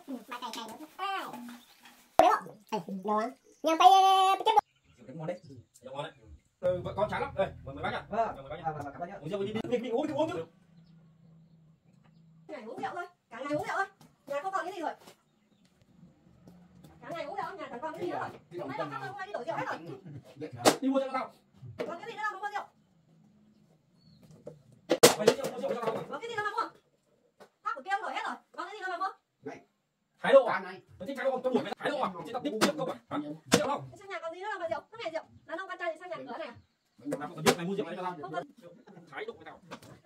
Nhang tay chết ngon đấy. Ngon đấy. Vợ con chán lắm. Đây, mời bác nhá. Vâng, mời bác nhá. Cảm ơn nhá. Uống rượu đi uống đi. Ngày uống rượu thôi, cả ngày uống rượu thôi. Nhà không còn cái gì rồi. Cả ngày uống rượu, nhà chẳng còn cái gì nữa rồi. Hôm nay là khách hôm nay đi đổi rượu hết rồi. Đi mua rượu tao. Còn cái gì nữa đâu mà mua rượu. Mày đi mua rượu cho tao. Còn cái gì đâu mà mua. Khác của kia ông đổi hết rồi. Còn cái gì đâu mà mua. Thái độ à? Mày thích thái độ không? Tôi đuổi mày thái độ à? Chị tập tiếp không à? Rượu không? Sang nhà còn gì nữa đâu mà rượu. Cái này rượu. Đàn ông con trai thì sang nhà cửa này à? Làm không biết mày mua rượu này cho tao. Không cần. Thái độ với tao.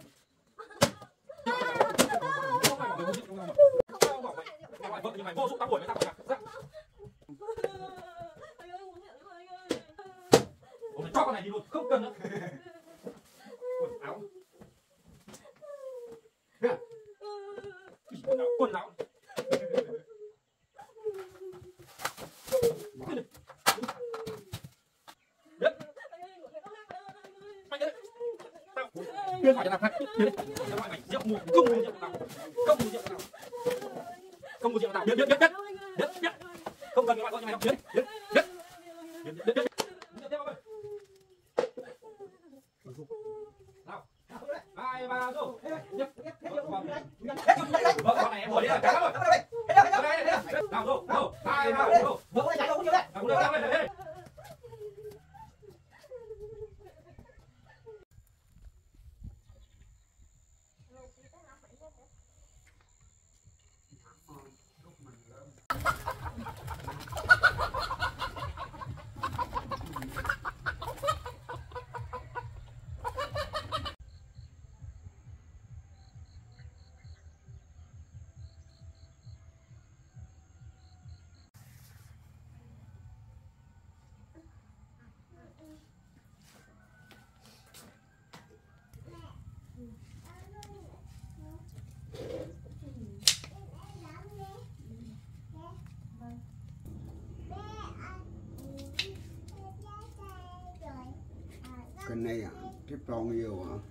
Vợ như mày vô dụng tao đuổi mày ra khỏi nhà. Mày cho con này đi luôn, không cần nữa. Quần áo. Quần áo. Đưa khỏi cho tao. Đưa khỏi mày rượu mù, không mua rượu tao. Không mua rượu tao. Không mua rượu tao. Biết. Không cần cái gọi cho mày đâu. Biết. Nào. 2 3 vô. Vợ con này em ngồi đi là chán lắm rồi. Nào vô. 2 3 vô. Vợ con này chán đâu cũng nhiều đấy. Nào đây. Cái này à, cái bao nhiêu hả?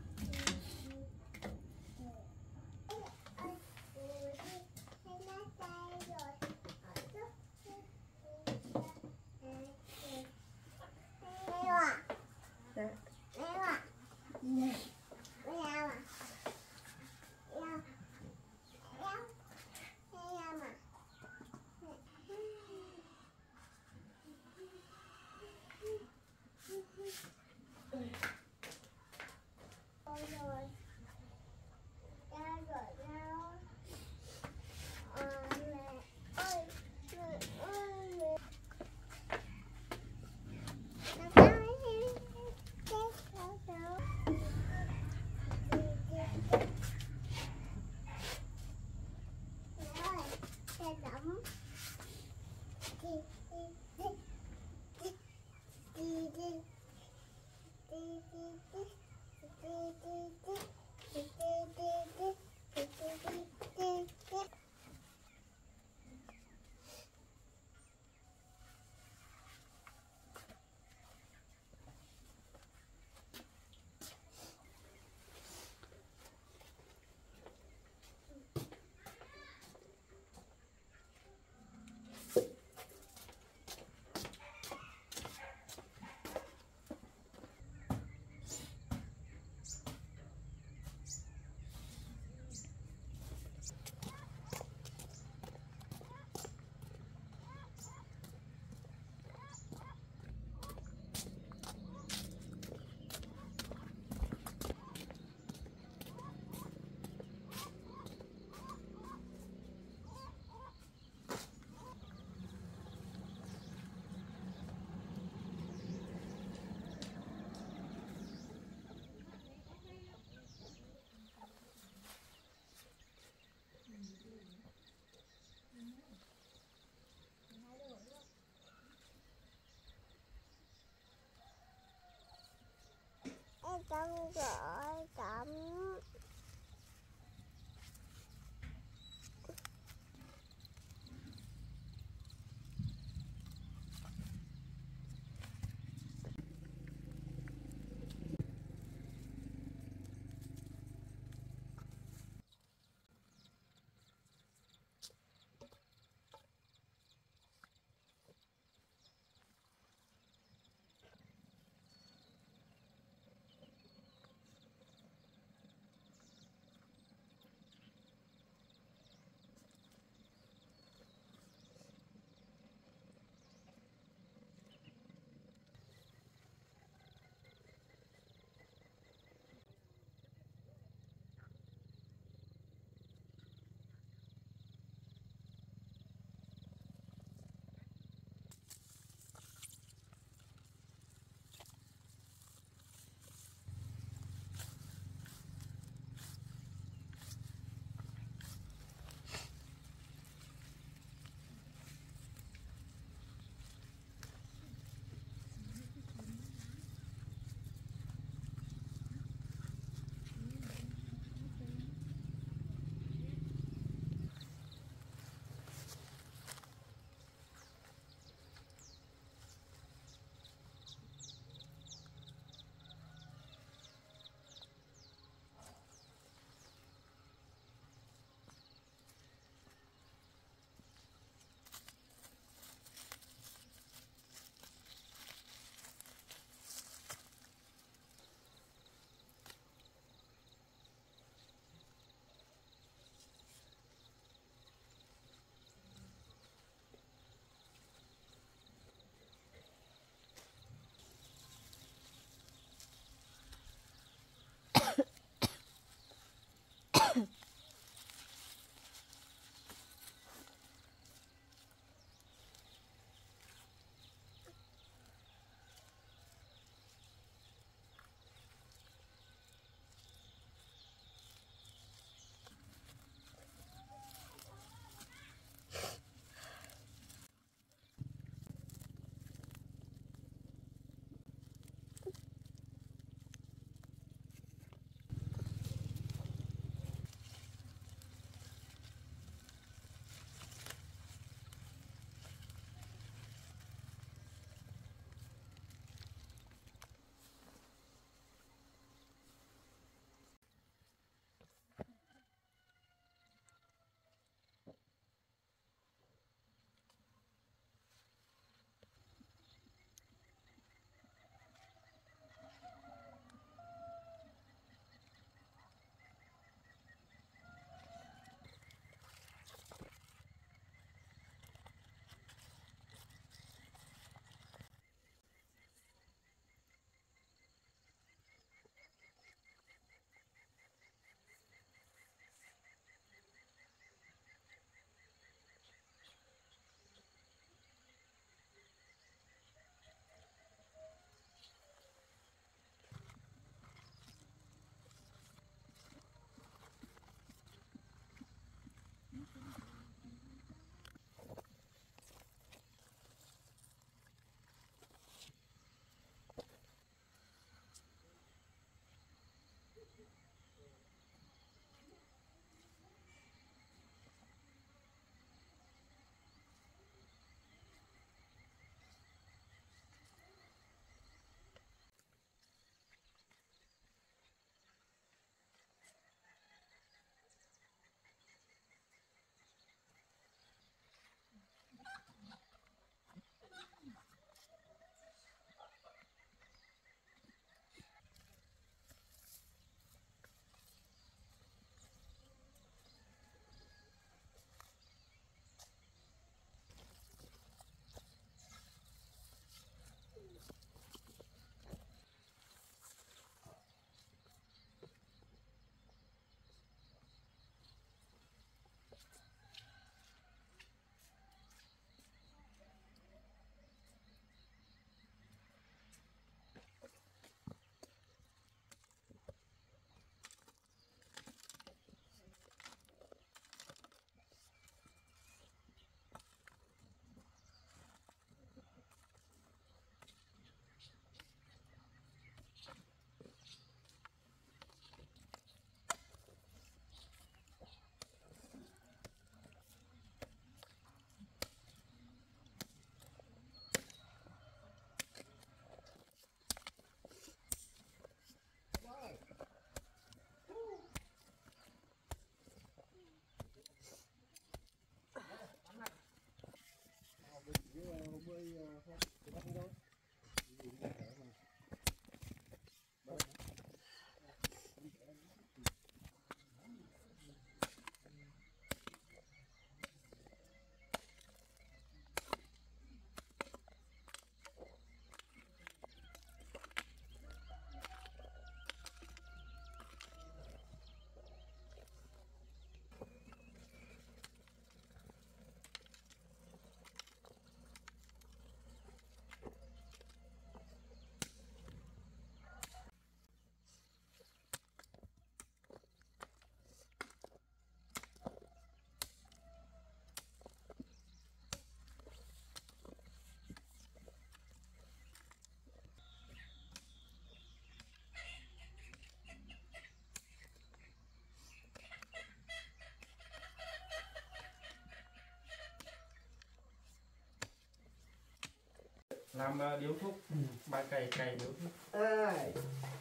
làm điếu thuốc, bài cày điếu thuốc. Ai.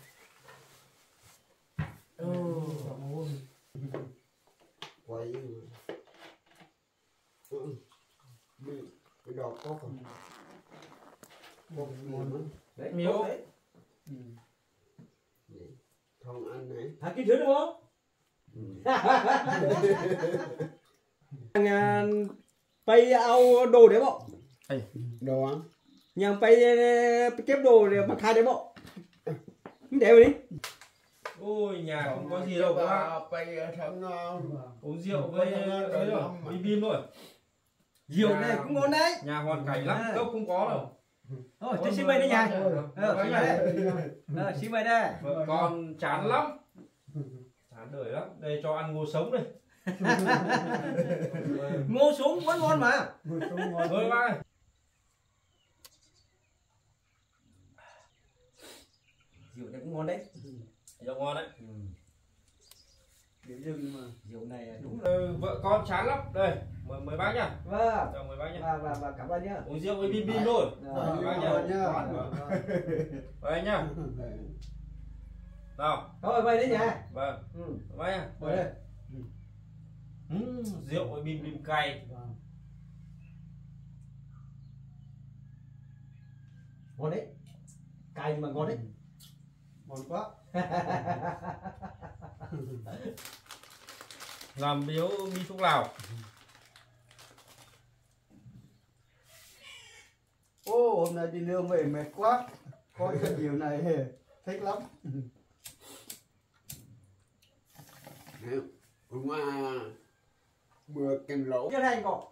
Quay bị cái đọt có không? Một miếng Đấy, miếu. đấy. không ăn này. Hả kia đúng không? Pay ao đồ đấy bộ. Đồ ăn. Nhàng pay kép đồ để mà khai đấy bộ. Để vào đi. Ôi nhà không có gì đâu các bạn. Bây thằng Uống rượu với ấy rồi, bim bim thôi. Rượu này cũng ngon đấy. Nhà hoàn cảnh lắm, cốc không có đâu. Thôi, cho xin mày đây nhà. Xin mày đây. Xin mày đây. Vợ con chán lắm. Chán đời lắm. Đây cho ăn ngô sống đây. Ngô xuống vẫn ngon mà. Ơi ba. Rượu này cũng ngon đấy. Rượu ngon đấy. Rượu này đúng. Vợ con chán lắm. Đây, mời bác nhá. Vâng. Chào mời bác nhá. Và cảm ơn nhá. Uống rượu với bim bim thôi. Bác nhá. Bác nhá. Nào. Thôi về đấy nhà. Vâng. Bác nhá. Về đây. Rượu với bim bim cay. Ngon đấy. Cay mà ngon đấy. Ngon quá. Làm biếu mi thuốc lào. Ô, hôm nay đi nương về mệt quá. Coi cái điều này thích lắm. Mà bữa canh lẩu. Cái này cỏ.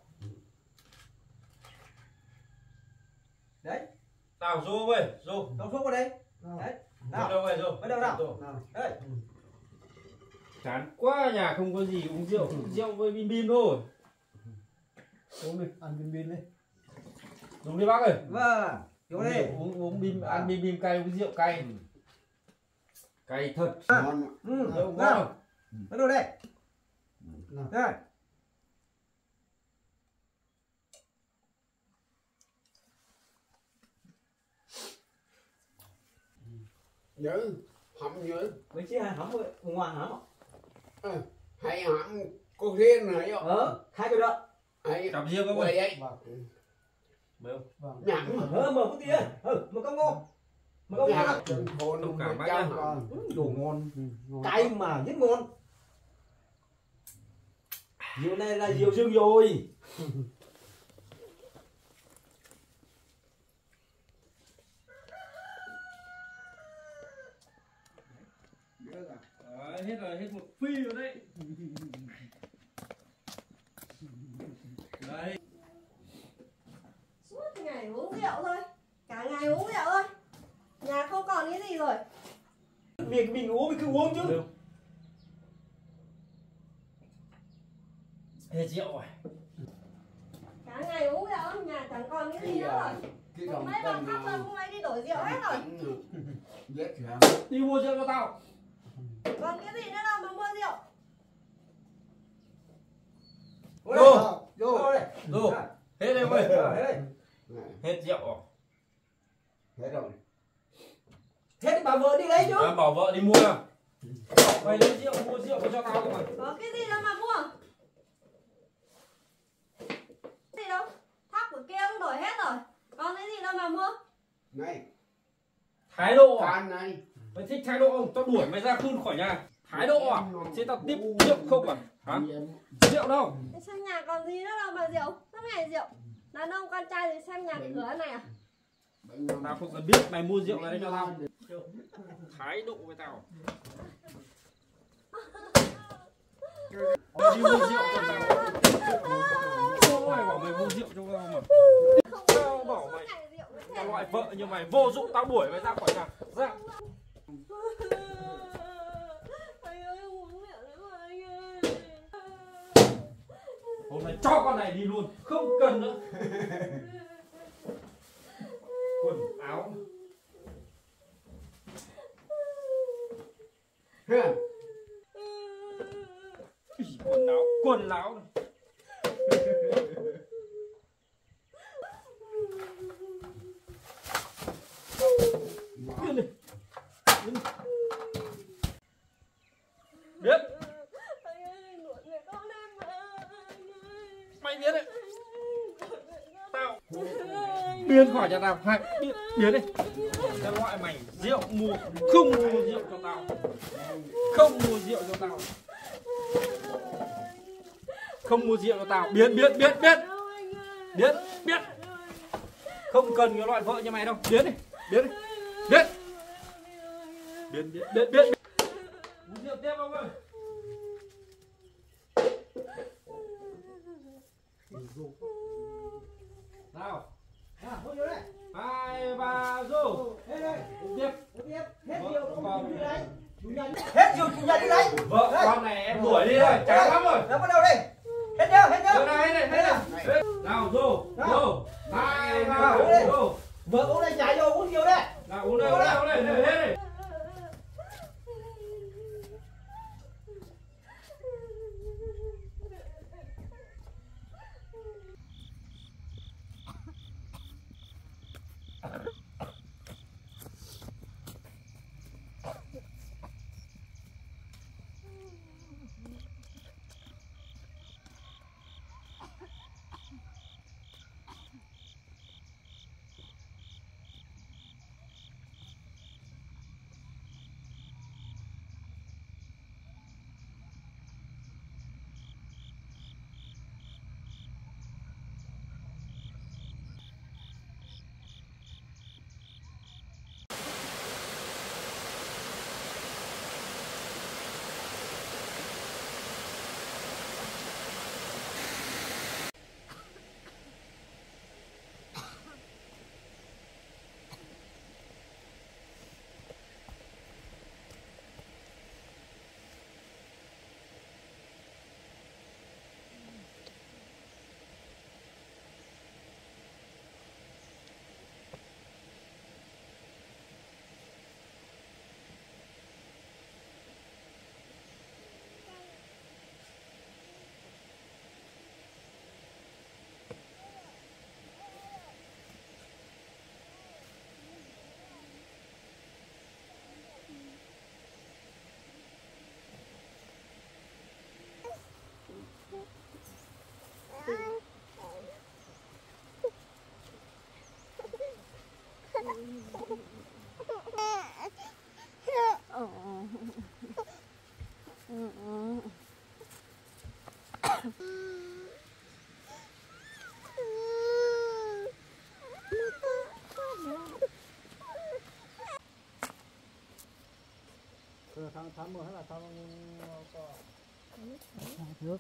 Đấy. Nào Dô ơi, Dô. Đóng thuốc vào đây. Đấy. Nào. Đâu vậy Dô? Ở đâu nào? Đấy. Chán quá, nhà không có gì, uống rượu, rượu với bim bim thôi. Uống đi, ăn bim bim đi. Dùng đi bác ơi. Vâng. Vô đây. Uống bim, ăn bim bim cay, uống rượu cay. Cay thật. Ngon. Rượu ngon. Ở đâu đây? Đây. Nhớ, hầm nhớ. Mấy chiếc hắm ngoài hắm. Hay hầm cô riêng này ạ. Hai cái đó. Hay Cặp riêng không quay ơi? ấy. Nhẵn. Mở phút tí mà có ngon. Mà có ngon. Thông cảm bác nhá. Đồ ngon. Cay mà rất ngon. Rượu này là rượu dương rồi. Đấy, hết một phi rồi đấy. Đấy. Suốt ngày uống rượu thôi. Cả ngày uống rượu thôi. Nhà không còn cái gì rồi. Việc mình uống mình cứ uống chứ. Được. Hết rượu rồi. Cả ngày uống rượu, nhà chẳng còn cái gì nữa rồi. Mấy bà khác rồi, hôm nay đi đổi rượu hết rồi. Đi mua rượu cho tao. Còn cái gì nữa đâu mà mua rượu. Vô đây. Vô. Hết em ơi. Hết Hết rượu rồi. Hết rồi. thì bà vợ đi lấy chứ. Bảo vợ đi mua. Mày lấy rượu, mua rượu cho tao cơ mà. Có cái gì đâu mà mua. Cái gì đâu. Thác của kia cũng đổi hết rồi. Còn cái gì đâu mà mua. Này, Thái độ à? can này. Mày thích thái độ không? Tao đuổi mày ra khun khỏi nhà. Thái độ à? Thế tao tiếp rượu không à? Hả? Rượu đâu? Xem nhà còn gì nữa đâu mà rượu. Suốt ngày rượu. Đàn ông con trai thì xem nhà cửa này à. Tao không cần biết, mày mua rượu này đấy cho tao. Thái độ với tao. Mày đi mua rượu cho tao. Mày bảo mày mua rượu cho tao mà. Tao bảo mày là loại vợ như mày vô dụng, tao đuổi mày ra khỏi nhà. Ra. Anh ơi, uống rượu nữa mà anh ơi. Hôm nay cho con này đi luôn, không cần nữa. Quần áo. Quần áo này. Mày biến đấy. Tao biến khỏi nhà tao. Hai biến đi. Cái loại mày rượu mua không mua rượu cho tao. Không mua rượu cho tao. Không mua rượu cho tao. Biến. Không cần cái loại vợ như mày đâu. Biến đi. Biến. Uống rượu tiếp không ơi. Nào. Hốt vô đây. 2, 3 rô. Hết đây. Uống tiếp. Hết nhiều Còn đi đấy. Hết nhiều chủ nhật đi đấy. vợ con này em đuổi đi thôi, chán lắm rồi. Nó bắt đầu đây. Hết chưa? Hết này. Nào rô. 2, 3 rô. Vợ uống đây trái vô uống nhiều đây. Nào uống đây, hết đây. Tháng 10 hay là tháng nước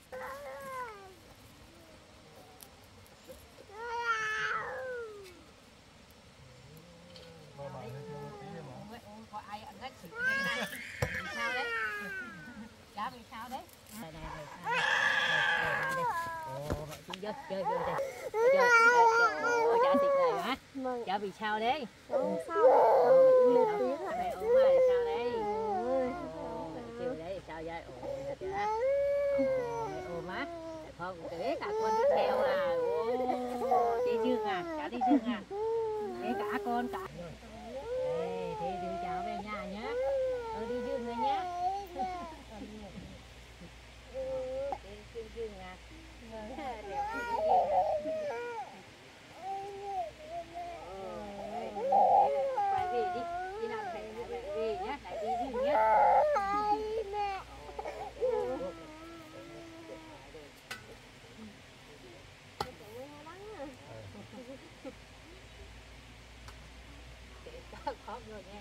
có ai ăn hết xịt đây này. Vì sao đấy? Giá vì sao đấy? Này chúng chơi đây. Chơi. Giá thịt này hả? Giá vì sao đấy? Sao? Mày ốm mà sao đấy? Chiều đấy sao vậy? Mày ốm á? Không, kể cả con đi theo à? Đi Dương à? Cháu đi Dương à? Kể cả con cả. Thì đưa cháu về nhà nhé. Đi Dương rồi nhé. Đi Dương à? Phải về đi. Đi nào phải về nhé. Lại đi Dương nhé. Khó rồi nha.